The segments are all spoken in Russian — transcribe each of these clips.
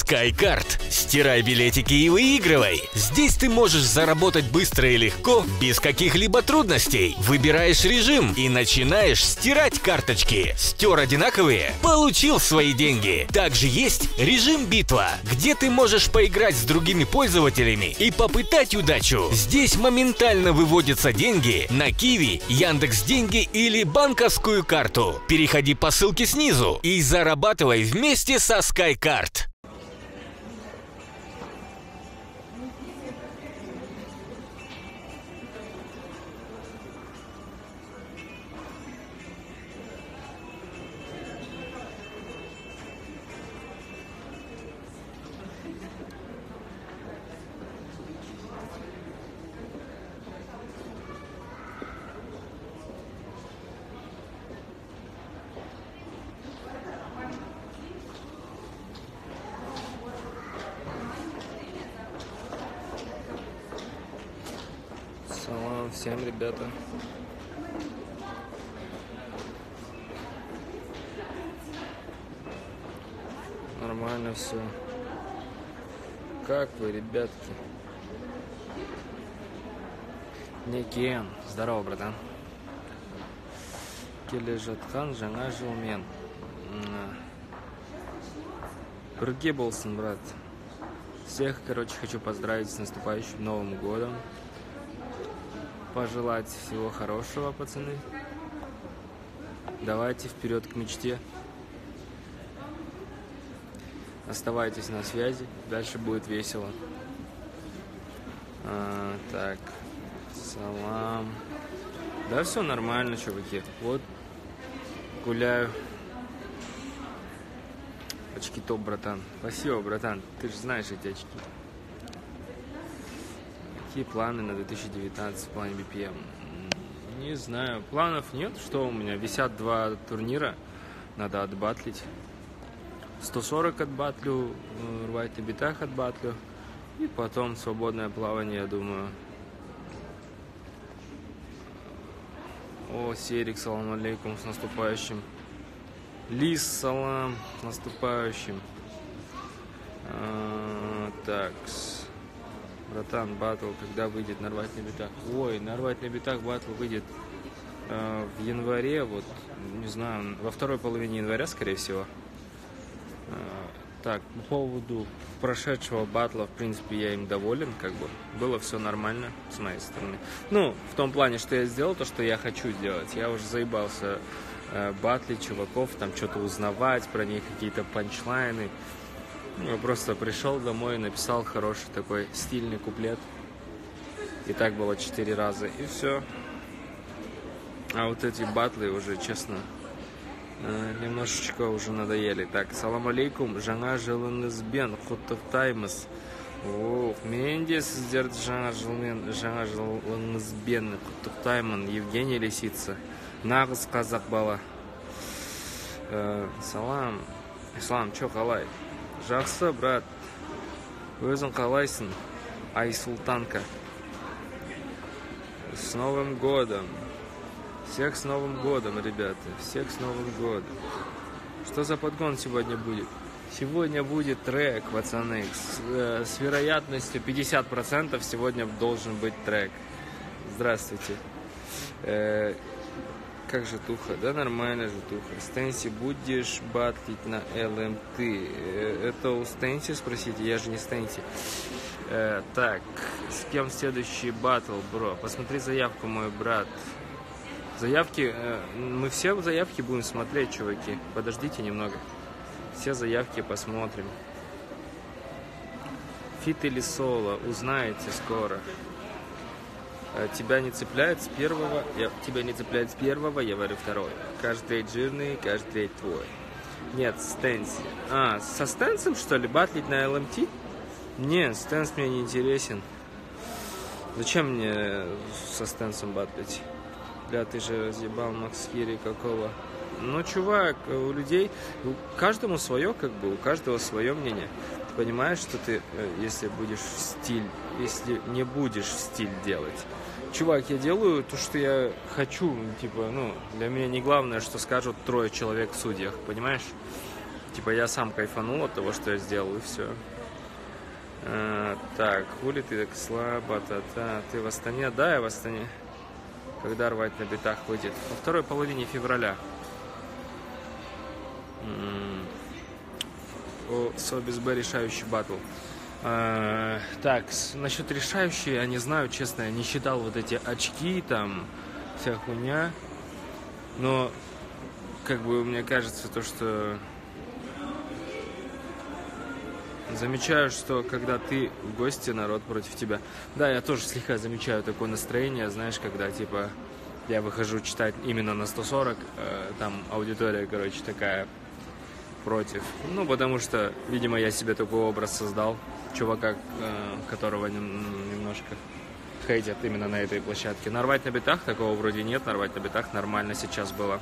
SkyCard. Стирай билетики и выигрывай. Здесь ты можешь заработать быстро и легко, без каких-либо трудностей. Выбираешь режим и начинаешь стирать карточки. Стер одинаковые? Получил свои деньги. Также есть режим битва, где ты можешь поиграть с другими пользователями и попытать удачу. Здесь моментально выводятся деньги на Киви, Яндекс.Деньги или банковскую карту. Переходи по ссылке снизу и зарабатывай вместе со SkyCard. Салам всем, ребята. Нормально все. Как вы, ребятки? Некен. Здорово, братан. Келе жатқан жаңа жылмен. Бірге болсын, брат. Всех, короче, хочу поздравить с наступающим Новым годом. Пожелать всего хорошего, пацаны. Давайте вперед к мечте. Оставайтесь на связи, дальше будет весело. Так, салам. Да, все нормально, чуваки. Вот, гуляю. Очки топ, братан. Спасибо, братан. Ты же знаешь эти очки. Какие планы на 2019 в плане BPM? Не знаю. Планов нет. Что у меня? Висят 2 турнира. Надо отбатлить. 140 отбатлю, рвать на битах отбатлю. И потом свободное плавание, я думаю. О, Серик, салам алейкум, с наступающим. Лис, салам, с наступающим. Так. Братан, батл, когда выйдет «Нарвать на битах»? Ой, «Нарвать на битах» батл выйдет в январе, вот, не знаю, во второй половине января, скорее всего. Так, по поводу прошедшего батла, в принципе, я им доволен, как бы, было все нормально с моей стороны. Ну, в том плане, что я сделал то, что я хочу сделать. Я уже заебался батлить чуваков, там, что-то узнавать про них, какие-то панчлайны. Я просто пришел домой, написал хороший такой стильный куплет. И так было 4 раза, и все. А вот эти батлы уже, честно, немножечко уже надоели. Так, салам алейкум, жаңа жылыңызбен құттықтаймыз. Мен де сіздерді жаңа жылыңызбен құттықтаймын. Евгений Лисица, нағыз қазақ бала. Салам, ислам, чо қалай? Жақсы, брат. Өзің қалайсың? Айсултанка. С Новым годом. Всех с Новым годом, ребята. Всех с Новым годом. Что за подгон сегодня будет? Сегодня будет трек, пацаны. С вероятностью 50% сегодня должен быть трек. Здравствуйте. Как житуха? Да нормально житуха. Стэнси, будешь батлить на ЛМТ? Это у Стэнси спросите, я же не Стэнси. Так, с кем следующий батл, бро? Посмотри заявку, мой брат. Заявки, мы все заявки будем смотреть, чуваки. Подождите немного. Все заявки посмотрим. Фит или соло, узнаете скоро. Тебя не цепляет с первого, тебя не цепляет с первого, я варю второй. Каждый трейд жирный, каждый трейд твой. Нет, Стэнси. Со Стэнсом, что ли, батлить на ЛМТ? Нет, Стэнс мне не интересен. Зачем мне со Стэнсом батлить? Бля, ты же разъебал Макс Хири какого. Ну, чувак, у людей, каждому свое, как бы, у каждого свое мнение. Ты понимаешь, что ты, если будешь в стиль, если не будешь в стиль делать. Чувак, я делаю то, что я хочу, типа, ну, для меня не главное, что скажут 3 человек в судьях, понимаешь? типа я сам кайфанул от того, что я сделал, и все. Так, хули ты так слабо, ты в Астане? Да, я в Астане. Когда рвать на битах выйдет? Во второй половине февраля. Собис Б решающий батл. Так, насчет решающей, я не знаю, честно, я не считал вот эти очки, там, вся хуйня. Но, как бы, мне кажется, то, что... Замечаю, что когда ты в гости, народ против тебя. Да, я тоже слегка замечаю такое настроение, знаешь, когда, типа, я выхожу читать именно на 140, там аудитория, короче, такая против. Ну, потому что, видимо, я себе такой образ создал. Чувака, которого немножко хейтят именно на этой площадке. Нарвать на битах такого вроде нет, нарвать на битах нормально сейчас было.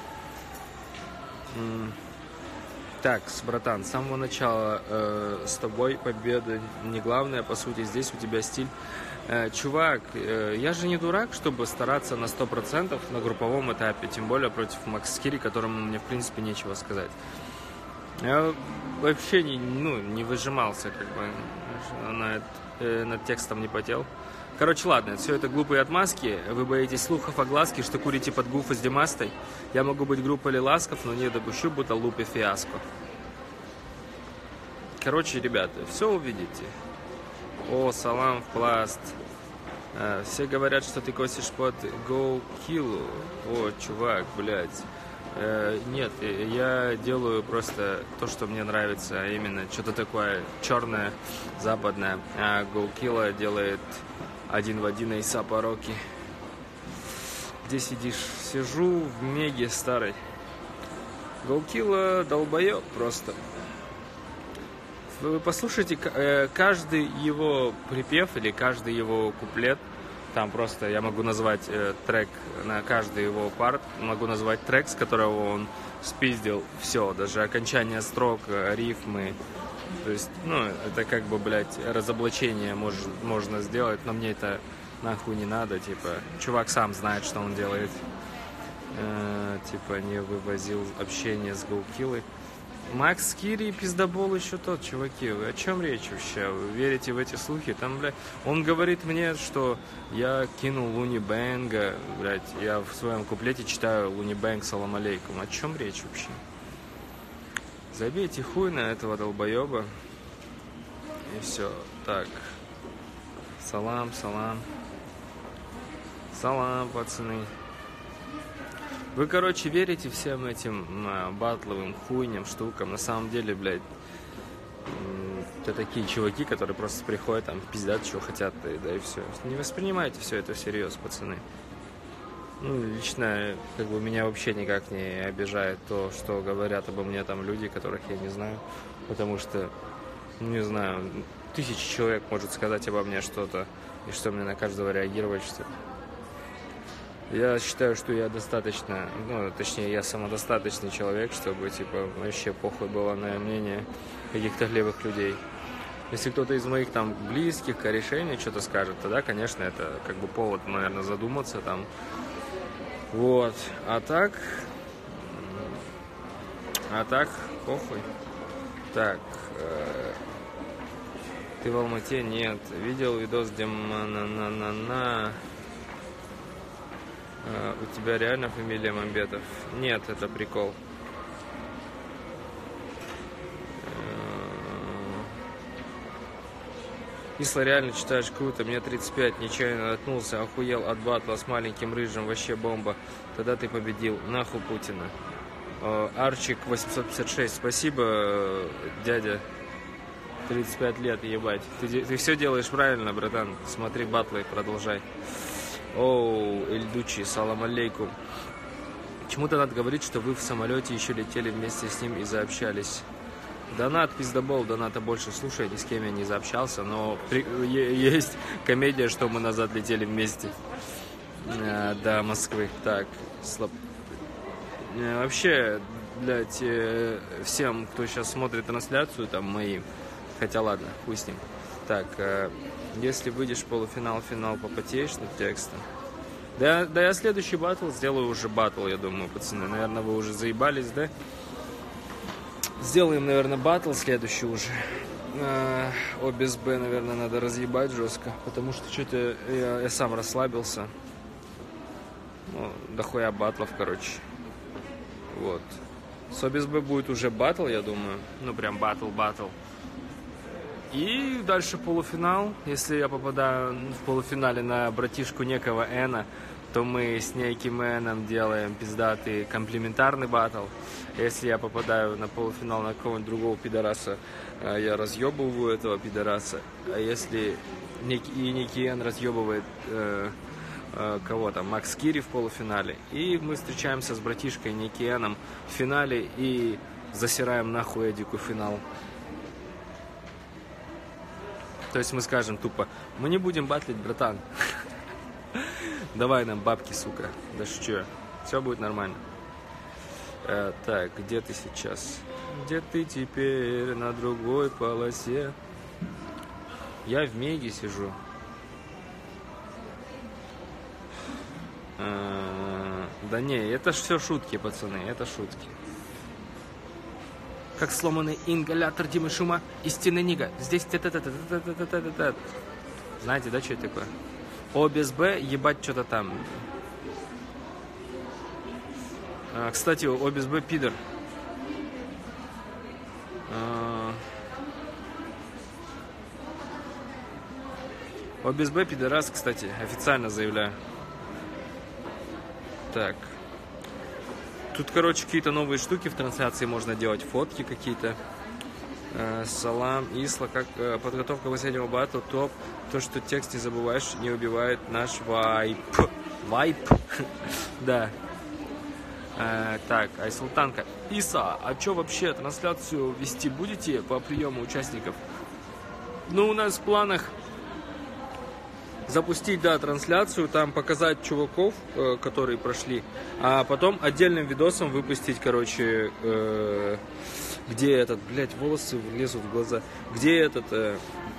Так, братан, с самого начала с тобой победа не главное, по сути, здесь у тебя стиль. Чувак, я же не дурак, чтобы стараться на 100% на групповом этапе, тем более против Макс Скири, которому мне, в принципе, нечего сказать. Я вообще не выжимался, как бы, над текстом не потел. Короче, ладно, все это глупые отмазки. Вы боитесь слухов о глазке, что курите под гуфа с Димастой. Я могу быть группой Лиласков, но не допущу, будто лупе фиаско. Короче, ребята, все увидите. О, салам в пласт. Все говорят, что ты косишь под Go Kill. О, чувак, блядь. Нет, я делаю просто то, что мне нравится, а именно что-то такое черное, западное. А Go Kill делает один в один Эйсапа Роки. Где сидишь? Сижу в Меге старой. Go Kill долбоёб просто. Вы послушайте каждый его припев или каждый его куплет. Там просто я могу назвать трек на каждый его парт. Могу назвать трек, с которого он спиздил все. Даже окончание строк, рифмы. То есть, это как бы, блядь, разоблачение можно сделать. Но мне это нахуй не надо. Типа, чувак сам знает, что он делает. Типа, не вывозил общение с Гоукиллой. Макс Скири, пиздобол еще тот, чуваки. Вы о чем речь вообще? Вы верите в эти слухи? Там, блядь, он говорит мне, что я кинул Луни Бэнга. Блядь, я в своем куплете читаю Луни Бэнг, салам алейкум. О чем речь вообще? Забейте хуй на этого долбоеба. И все. Так. Салам, салам. Салам, пацаны. Вы, короче, верите всем этим батловым хуйням, штукам. На самом деле, блядь, это такие чуваки, которые просто приходят, там, пиздят, что хотят, да и все. Не воспринимайте все это всерьез, пацаны. Лично, как бы, меня вообще никак не обижает то, что говорят обо мне там люди, которых я не знаю. Потому что, не знаю, 1000 человек может сказать обо мне что-то, и что мне на каждого реагировать, что-то. Я считаю, что я достаточно, точнее, я самодостаточный человек, чтобы, типа, вообще похуй было на мнение каких-то левых людей. Если кто-то из моих, там, близких, корешей мне что-то скажет, тогда, конечно, это, как бы, повод, наверное, задуматься, там. Вот. А так, похуй. Так, ты в Алмате? Нет. Видел видос, где у тебя реально фамилия Мамбетов? Нет, это прикол. Кисло, реально читаешь круто. Мне 35, нечаянно наткнулся, охуел от батла с маленьким рыжим, вообще бомба. Тогда ты победил. Нахуй Путина. Арчик 856, спасибо, дядя. 35 лет, ебать. Ты все делаешь правильно, братан. Смотри батлы, продолжай. Оу, Эльдучи, салам алейкум. Почему-то надо говорить, что вы в самолете еще летели вместе с ним и заобщались. Донат, пиздобол, доната больше слушай, ни с кем я не заобщался, но есть комедия, что мы назад летели вместе до Москвы. Так, вообще, блядь, всем, кто сейчас смотрит трансляцию, там мои, хотя ладно, хуй с ним. Так, если выйдешь в полуфинал, финал, попотеешь над текстом. Да я следующий батл сделаю уже батл, я думаю, пацаны. Наверное, вы уже заебались, да? Сделаем, наверное, батл следующий уже. ОБСБ, наверное, надо разъебать жестко, потому что что-то я сам расслабился. Ну, дохуя батлов, короче. Вот. С ОБСБ будет уже батл, я думаю. Ну, прям батл. И дальше полуфинал. Если я попадаю в полуфинале на братишку некого Эна, то мы с неким Эном делаем пиздатый комплементарный батл. Если я попадаю на полуфинал на какого-нибудь другого пидораса, я разъебываю этого пидораса. А если некий Эн разъебывает кого там, Макс Кири в полуфинале, и мы встречаемся с братишкой Ники Эном в финале и засираем нахуй Эдику финал. То есть мы скажем тупо: мы не будем батлить, братан. Давай нам бабки, сука. Да шучу. Все будет нормально. Так, где ты сейчас? Где ты теперь? На другой полосе. Я в Меге сижу. Да не, это ж все шутки, пацаны, это шутки. Как сломанный ингалятор Димы Шума, истинный нига. Здесь знаете, да, что это такое? ОБСБ, ебать, что-то там. Кстати, ОБСБ пидор. ОБСБ пидорас, кстати, официально заявляю. Так. Тут, короче, какие-то новые штуки в трансляции можно делать. Фотки какие-то. Салам, Исла, как подготовка последнего батла, топ. То, что текст не забываешь, не убивает наш вайп. Вайп? Да. Так, Айсултанка. Иса, а что вообще, трансляцию вести будете по приему участников? Ну, у нас в планах запустить, да, трансляцию, там показать чуваков, которые прошли, а потом отдельным видосом выпустить, короче, где этот, блядь, волосы влезут в глаза, где этот,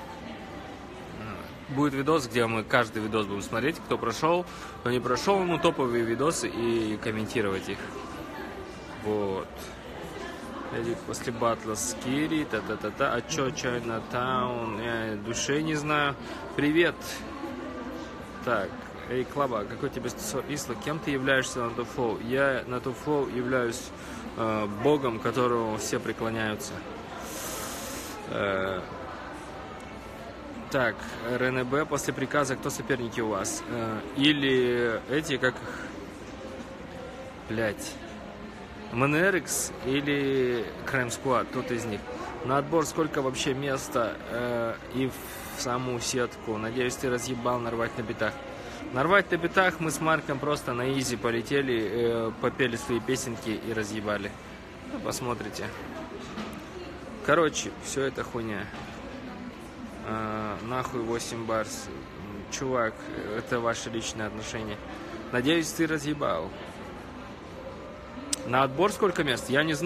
будет видос, где мы каждый видос будем смотреть, кто прошел, кто не прошел, ну, топовые видосы и комментировать их. Вот. Эдик после батла с Кири, та-та-та-та, а чё, Чайнатаун, я души не знаю. Привет. Так, эй, Клаба, какой тебе стосовно Исла, кем ты являешься на топ-флоу? Я на топ-флоу являюсь богом, которому все преклоняются. Так, РНБ, после приказа, кто соперники у вас? Или эти, как их, блять, МНРХ или Крайм Сквад, кто-то из них. На отбор сколько вообще места и в саму сетку? Надеюсь, ты разъебал нарвать на битах. Нарвать на битах мы с Марком просто на изи полетели, попели свои песенки и разъебали. Ну, посмотрите. Короче, все это хуйня. Нахуй 8 барс. Чувак, это ваши личные отношения. Надеюсь, ты разъебал. На отбор сколько мест? Я не знаю.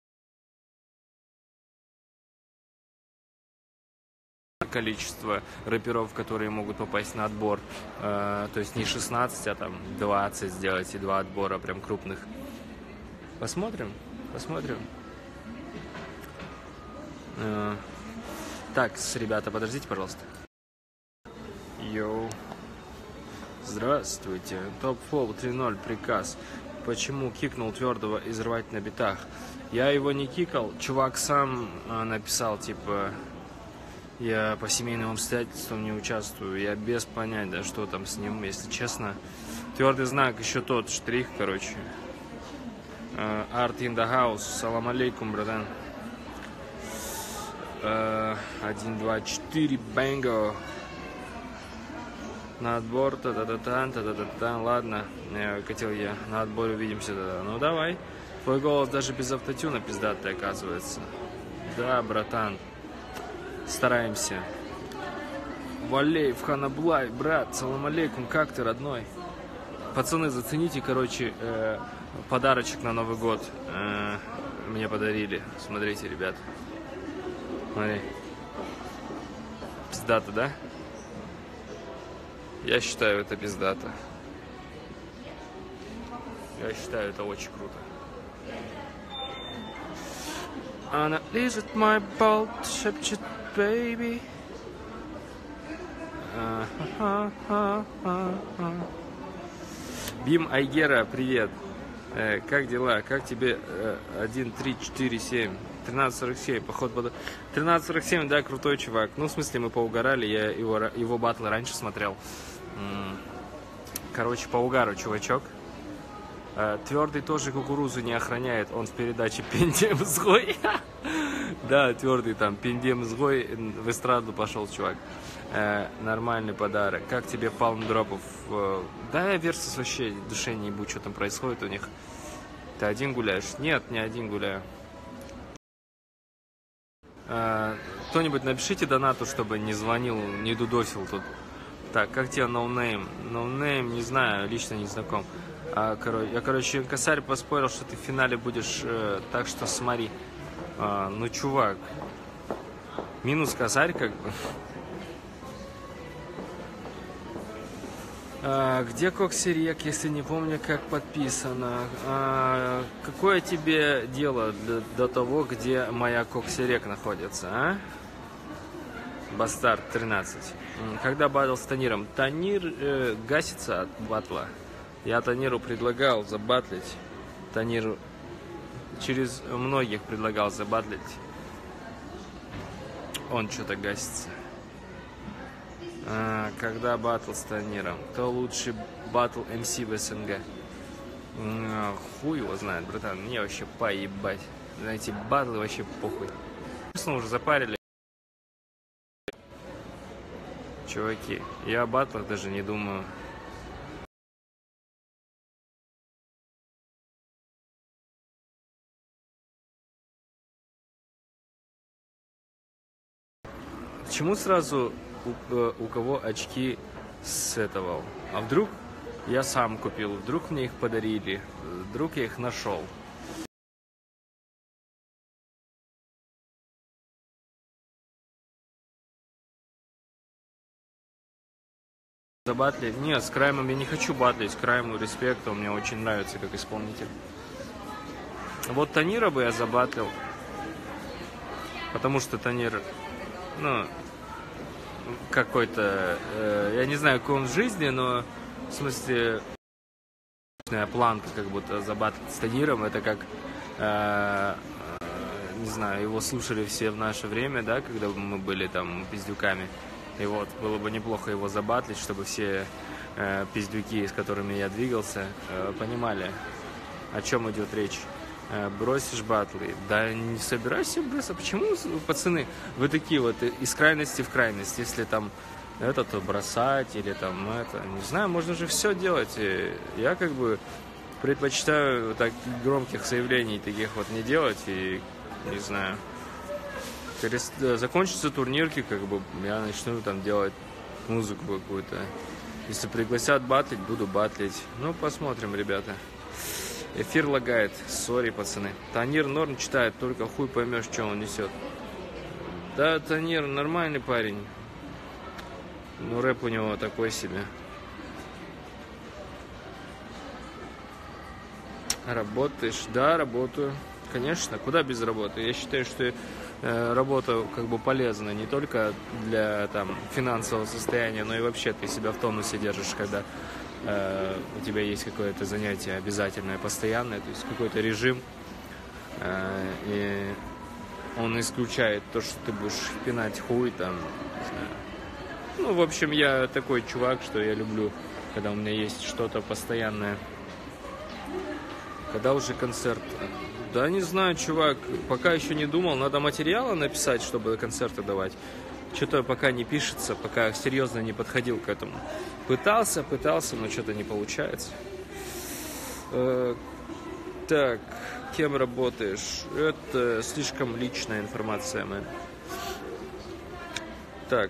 Количество рэперов, которые могут попасть на отбор. То есть не 16, а там 20 сделать и 2 отбора прям крупных. Посмотрим. Посмотрим. Так, ребята, подождите, пожалуйста. Йоу. Здравствуйте. Топ-флоу 3.0, приказ. Почему кикнул Твердого изрывать на битах? Я его не кикал. Чувак сам написал, типа, я по семейным обстоятельствам не участвую. Я без понятия, что там с ним, если честно. Твердый знак, еще тот штрих, короче. Art in the house. Салам алейкум, братан. 1, 2, 4, бэнго. На отбор, та-та-та-та, ладно, хотел я, на отборе увидимся тогда. Ну давай, твой голос даже без автотюна пиздатый оказывается. Да, братан, стараемся. Валеев, Ханаблай, брат, салам алейкум, как ты, родной? Пацаны, зацените, короче, подарочек на Новый год мне подарили. Смотрите, ребят. Смотри. Пиздато, да? Я считаю, это пиздато. Я считаю, это очень круто. Она лежит мой болт, шепчет, baby. Бим Айгера, привет. Как дела? Как тебе 1347? 1347, поход под... 1347, да, крутой чувак. Ну, в смысле, мы поугарали, я его батлы раньше смотрел. Короче, по угару, чувачок. Твердый тоже кукурузу не охраняет, он в передаче «Пиндем сгой». Да, Твердый там «Пиндем сгой» в эстраду пошел, чувак. Нормальный подарок. Как тебе палмдропов? Да, я Версус вообще душе не ебу, что там происходит у них. Ты один гуляешь? Нет, не один гуляю. Кто-нибудь напишите донату, чтобы не звонил, не дудосил тут. Так, как тебе ноунейм? Ноунейм, не знаю, лично не знаком. Я, короче, косарь поспорил, что ты в финале будешь, так что смотри. Ну, чувак, минус косарь, как бы. Где Коксерек, если не помню, как подписано? Какое тебе дело до того, где моя Коксерек находится, а? Бастард 13. Когда батл с Таниром? Танир гасится от батла. Я Таниру предлагал забатлить. Таниру через многих предлагал забатлить. Он что-то гасится. Когда батл с Таниром? Кто лучший батл МС в СНГ? Хуй его знает, братан. Мне вообще поебать. На эти батлы вообще похуй. Честно, уже запарили. Чуваки, я о батлах даже не думаю. Почему сразу у кого очки сетовал? А вдруг я сам купил, вдруг мне их подарили, вдруг я их нашел. Забатлить? Нет, с Краймом я не хочу батлить, с Крайму респект, он мне очень нравится как исполнитель. Вот Танира бы я забатлил, потому что Танир, ну, какой-то, я не знаю, какой он в жизни, но в смысле планка как будто забатлить с Таниром, это как, не знаю, его слушали все в наше время, да, когда мы были там пиздюками, и вот было бы неплохо его забатлить, чтобы все пиздюки, с которыми я двигался, понимали, о чем идет речь. Бросишь батлы? Да не собирайся бросать. Почему, пацаны, вы такие вот из крайности в крайность? Если там это, то бросать или там это, не знаю, можно же все делать. И я как бы предпочитаю так громких заявлений таких вот не делать и не знаю. Закончатся турнирки, как бы я начну там делать музыку какую-то. Если пригласят батлить, буду батлить. Ну, посмотрим, ребята. Эфир лагает. Сори, пацаны. Танир норм читает, только хуй поймешь, что он несет. Да, Танир нормальный парень. Но рэп у него такой себе. Работаешь? Да, работаю. Конечно, куда без работы? Я считаю, что работа как бы полезна не только для там финансового состояния, но и вообще ты себя в тонусе держишь, когда у тебя есть какое-то занятие обязательное, постоянное, то есть какой-то режим, и он исключает то, что ты будешь пинать хуй там, не знаю. Ну, в общем, я такой чувак, что я люблю, когда у меня есть что-то постоянное. Когда уже концерт? Да не знаю, чувак, пока еще не думал, надо материалы написать, чтобы концерты давать. Что-то пока не пишется, пока серьезно не подходил к этому. Пытался, но что-то не получается. Так, кем работаешь? Это слишком личная информация, мэн. Так.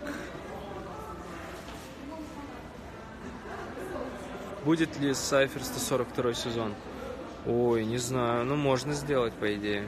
Будет ли Cypher 142 сезон? Ой, не знаю, ну можно сделать, по идее.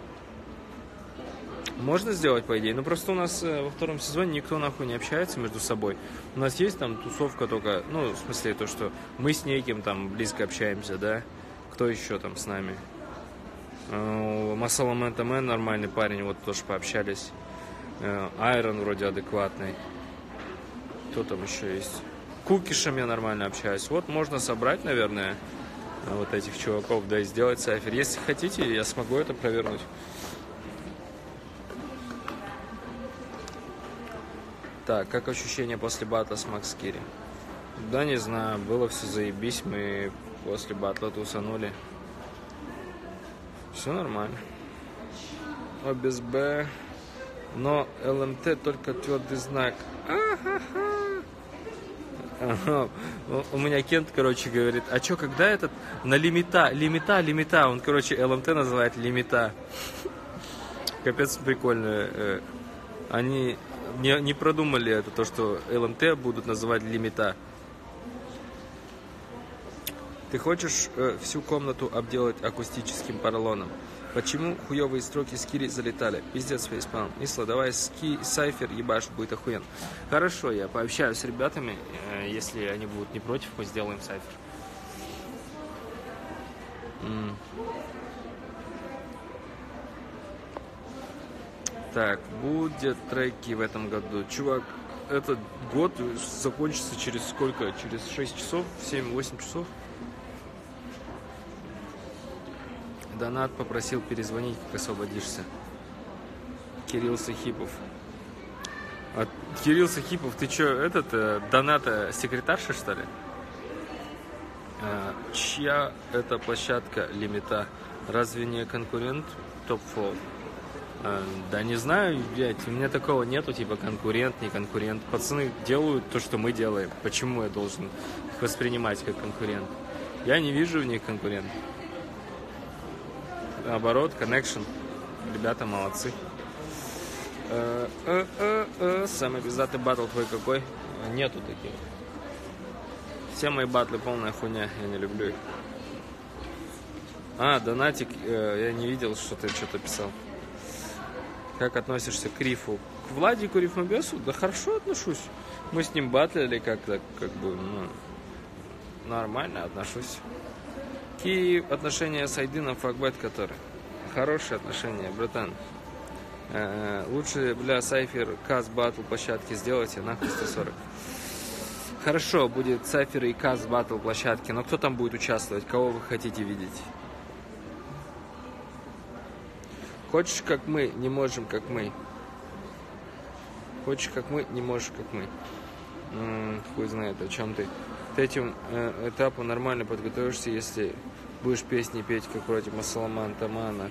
Можно сделать, по идее, но просто у нас во втором сезоне никто нахуй не общается между собой. У нас есть там тусовка только, ну, в смысле то, что мы с неким там близко общаемся, да? Кто еще там с нами? Масаламента Мэн нормальный парень, вот тоже пообщались. Айрон вроде адекватный. Кто там еще есть? Кукишем я нормально общаюсь. Вот можно собрать, наверное, вот этих чуваков, да и сделать сайфер. Если хотите, я смогу это провернуть. Так, как ощущения после батла с Макс Кири? Да не знаю, было все заебись, мы после батла тусанули. Все нормально. О, без Б. Но ЛМТ только твердый знак. Ага. У меня Кент, короче, говорит, а чё, когда этот на лимита, он, короче, ЛМТ называет лимита. Капец прикольно. Они не продумали это, то, что ЛМТ будут называть лимита. Ты хочешь всю комнату обделать акустическим поролоном? Почему хуёвые строки с Кири залетали? Пиздец, фейспалм. Исла, давай сайфер ебашь, будет охуен. Хорошо, я пообщаюсь с ребятами. Если они будут не против, мы сделаем сайфер. Так, будет треки в этом году. Чувак, этот год закончится через сколько? Через 6 часов? 7-8 часов? Донат попросил перезвонить, как освободишься. Кирилл Сахипов. Кирилл Сахипов, ты чё, Доната секретарша, что ли? Чья это площадка лимита? Разве не конкурент топ-флоу? Да не знаю, блядь, у меня такого нету, типа конкурент, не конкурент. Пацаны делают то, что мы делаем. Почему я должен их воспринимать как конкурент? Я не вижу в них конкурента. Наоборот, connection. Ребята молодцы. Самый пиздатый батл твой какой? Нету таких. Все мои батлы полная хуйня, я не люблю их. Донатик, я не видел, что ты что-то писал. Как относишься к Рифу? К Владику Рифмобесу? Да хорошо отношусь. Мы с ним батлили как-то, нормально отношусь. Какие отношения с Айдином факбет, который? Хорошие отношения, братан. Лучше, сайфер каз батл площадки сделайте, нахуй 140. Хорошо, будет сайфер и каз батл площадки, но кто там будет участвовать? Кого вы хотите видеть? Хочешь, как мы, не можем, как мы. Хочешь, как мы, не можешь, как мы. Хуй знает, о чем ты. К этим этапу нормально подготовишься, если будешь песни петь, как вроде Масаламан Тамана.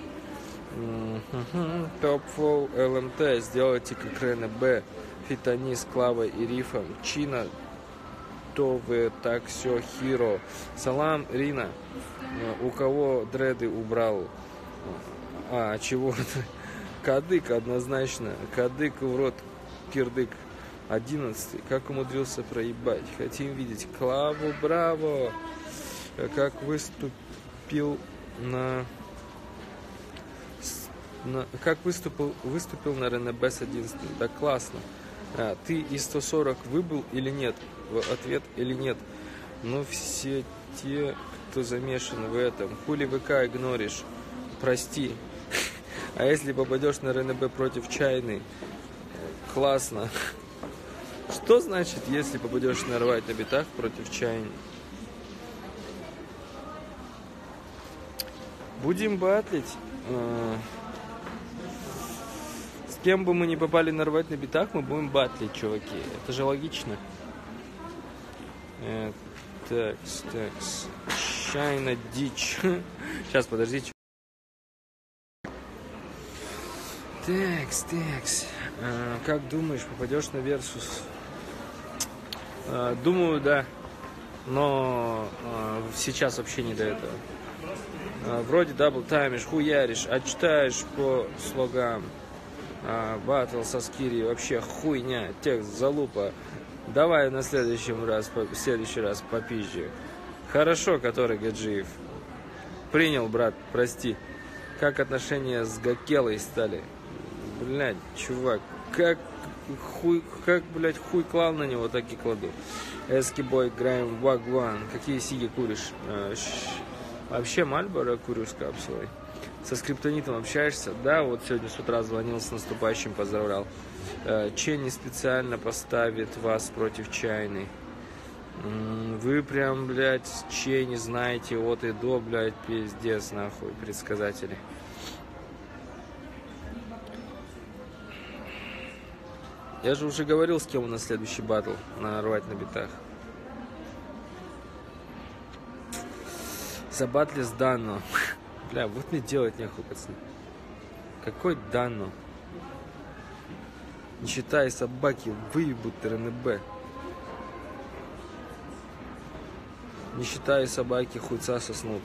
Топ-флоу ЛМТ, сделайте как Рене Б, Фитани с Клавой и Рифом, Чина, то вы так все хиро. Салам, Рина, у кого дреды убрал? Чего-то. Кадык однозначно, кадык в рот, кирдык. 11. Как умудрился проебать? Хотим видеть Клаву, браво! Как выступил выступил на РНБ с 11. Да классно. Ты из 140 выбыл или нет? Ответ или нет? Ну все те, кто замешан в этом. Хули ВК игноришь? Прости. А если попадешь на РНБ против чайной? Классно. Что значит, если попадешь нарвать на битах против чайни? Будем батлить. С кем бы мы ни попали нарвать на битах, мы будем батлить, чуваки. Это же логично. Такс. Чайна дичь. Сейчас, подождите. Такс. Как думаешь, попадешь на Версус? Думаю, да. Но сейчас вообще не до этого. Вроде даблтаймишь, хуяришь, а читаешь по слогам. Батл со Скири вообще хуйня, текст залупа. Давай на следующий раз попизже. Хорошо, который Гаджиев. Принял, брат, прости. Как отношения с Гакелой стали? Блядь, чувак, как хуй клал на него, так и кладу. Эскибой, играем в Вагван. Какие сиги куришь? Вообще Мальборо курю с капсулой. Со скриптонитом общаешься? Да, вот сегодня с утра звонил, с наступающим поздравлял. Ченни специально поставит вас против Чайной. Вы прям, блядь, Ченни знаете от и до, блядь, пиздец, нахуй, предсказатели. Я же уже говорил, с кем у нас следующий батл на рвать на битах. Забатли с Данно. Бля, вот мне делать нехуй, пацаны. Какой Данно? Не считай собаки, выебут РНБ. Не считай собаки, хуйца соснут.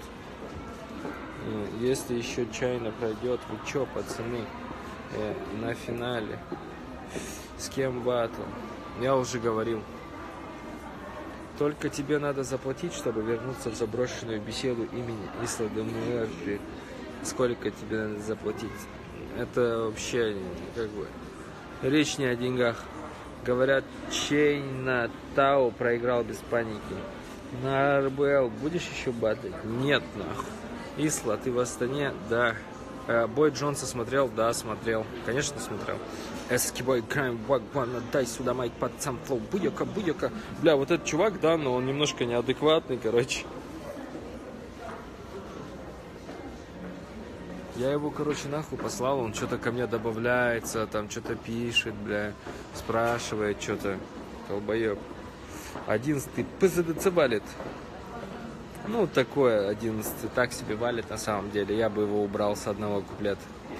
Если еще Чайна пройдет, вы чё, пацаны, на финале? С кем батл? Я уже говорил. Только тебе надо заплатить, чтобы вернуться в заброшенную беседу имени Исла де Муэрте. Сколько тебе надо заплатить? Это вообще как бы речь не о деньгах. Говорят, Чейна Тау проиграл без паники. На РБЛ будешь еще батлить? Нет, нахуй. Исла, ты в Астане? Да. Бой Джонса смотрел? Да, смотрел. Конечно, смотрел. Эскибой, крайм, вагвана, дай сюда майк под сам флоу. Буйока, буйока. Бля, вот этот чувак, да, но он немножко неадекватный, короче. Я его, короче, нахуй послал, он что-то ко мне добавляется, там что-то пишет, бля, спрашивает что-то. Долбоеб. 11-й ПЗДЦ валит. Ну, такое 11-й так себе валит на самом деле. Я бы его убрал с одного куплета.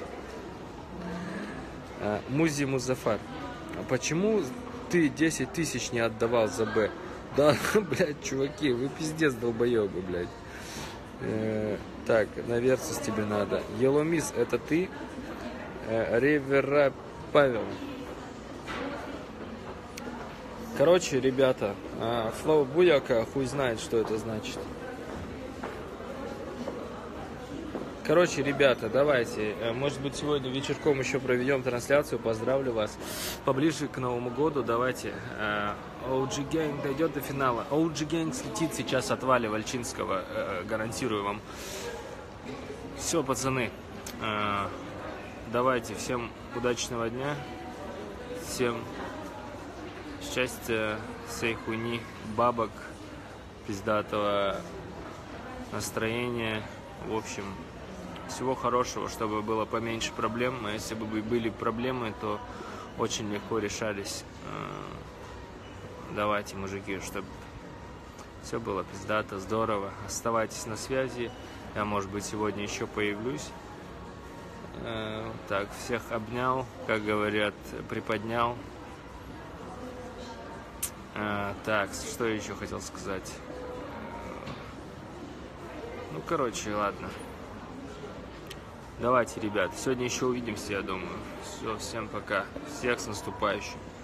Музи Музафар. А почему ты 10 тысяч не отдавал за Б? Да, блядь, чуваки, вы пиздец долбоебы, блядь. Так, на Версус тебе надо. Еломис, это ты? Ревера Павел. Короче, ребята, Флоу Буяка, хуй знает, что это значит. Короче, ребята, давайте, может быть, сегодня вечерком еще проведем трансляцию, поздравлю вас. Поближе к Новому году давайте. OG Gang дойдет до финала. OG Gang слетит сейчас от Вали Вальчинского, гарантирую вам. Все, пацаны, давайте, всем удачного дня, всем счастья, всей хуйни, бабок, пиздатого настроения, в общем... Всего хорошего, чтобы было поменьше проблем. А если бы были проблемы, то очень легко решались. Давайте, мужики, чтобы все было пиздато, здорово. Оставайтесь на связи. Я, может быть, сегодня еще появлюсь. Так, всех обнял, как говорят, приподнял. Так, что я еще хотел сказать? Ну, короче, ладно. Давайте, ребят, сегодня еще увидимся, я думаю. Все, всем пока. Всех с наступающим.